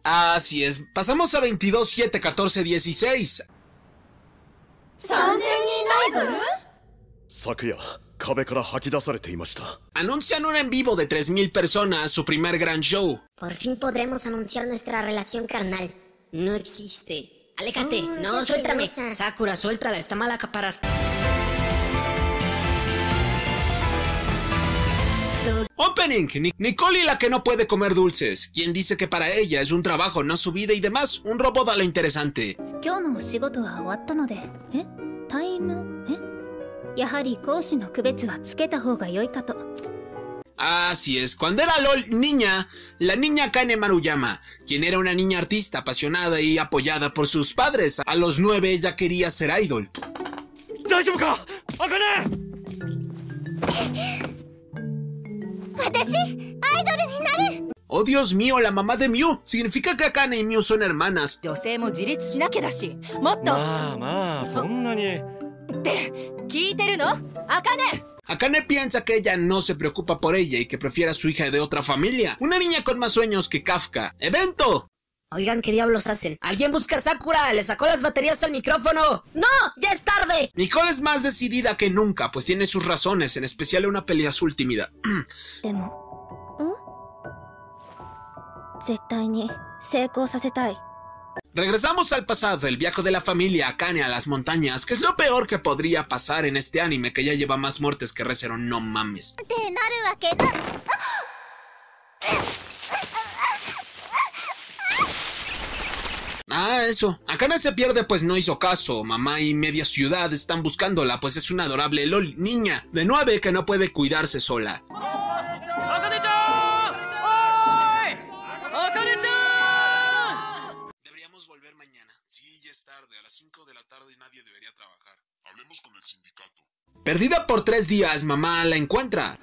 Así es, pasamos a 22, 7, 14, 16. Anuncian un en vivo de 3000 personas, su primer gran show. Por fin podremos anunciar nuestra relación carnal. No existe. Aléjate. No, suéltame. Sakura, suéltala, está mal acaparar. Opening, Nicole y la que no puede comer dulces. Quien dice que para ella es un trabajo, no su vida y demás. Un robot a lo interesante. Así es, cuando era LOL niña, la niña Akane Maruyama, quien era una niña artista apasionada y apoyada por sus padres. A los 9 ella quería ser idol. ¡Oh, Dios mío! La mamá de Miu. Significa que Akane y Miu son hermanas. Akane piensa que ella no se preocupa por ella y que prefiere a su hija de otra familia. Una niña con más sueños que Kafka. ¡Evento! Oigan, ¿qué diablos hacen? ¡Alguien busca a Sakura! ¡Le sacó las baterías al micrófono! ¡No! ¡Ya es tarde! Nicole es más decidida que nunca, pues tiene sus razones, en especial una pelea azul tímida. Regresamos al pasado, el viaje de la familia Akane a las montañas, que es lo peor que podría pasar en este anime que ya lleva más muertes que Re:Zero, no mames. Eso. Akane se pierde pues no hizo caso. Mamá y media ciudad están buscándola, pues es una adorable LOL niña de 9 que no puede cuidarse sola. Deberíamos volver mañana. Sí, ya es tarde, a las 5 de la tarde nadie debería trabajar. Hablemos con el sindicato. Perdida por 3 días, mamá la encuentra.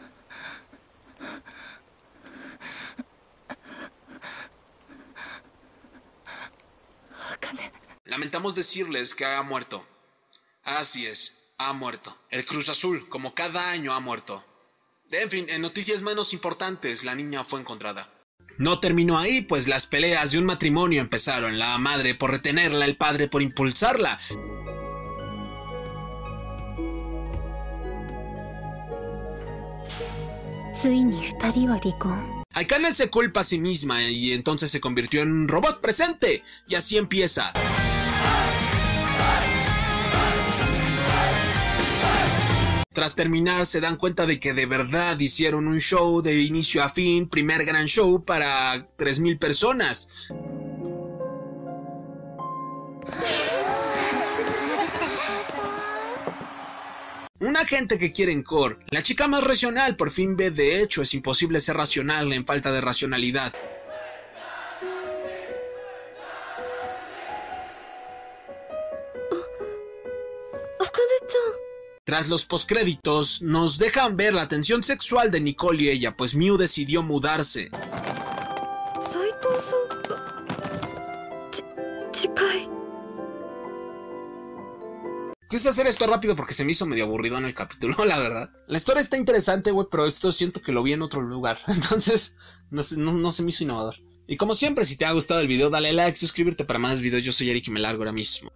Lamentamos decirles que ha muerto. Así es, ha muerto. El Cruz Azul, como cada año, ha muerto. En fin, en noticias menos importantes, la niña fue encontrada. No terminó ahí, pues las peleas de un matrimonio empezaron. La madre por retenerla, el padre por impulsarla. Akane se culpa a sí misma y entonces se convirtió en un robot presente. Y así empieza. Tras terminar se dan cuenta de que de verdad hicieron un show de inicio a fin, primer gran show para 3000 personas. Una gente que quiere encore. La chica más racional por fin ve de hecho es imposible ser racional en falta de racionalidad. Tras los postcréditos, nos dejan ver la tensión sexual de Nicole y ella, pues Miu decidió mudarse. Quise hacer esto rápido porque se me hizo medio aburrido en el capítulo, la verdad. La historia está interesante, güey, pero esto siento que lo vi en otro lugar. Entonces, no se me hizo innovador. Y como siempre, si te ha gustado el video, dale like, suscríbete para más videos. Yo soy Eric y me largo ahora mismo.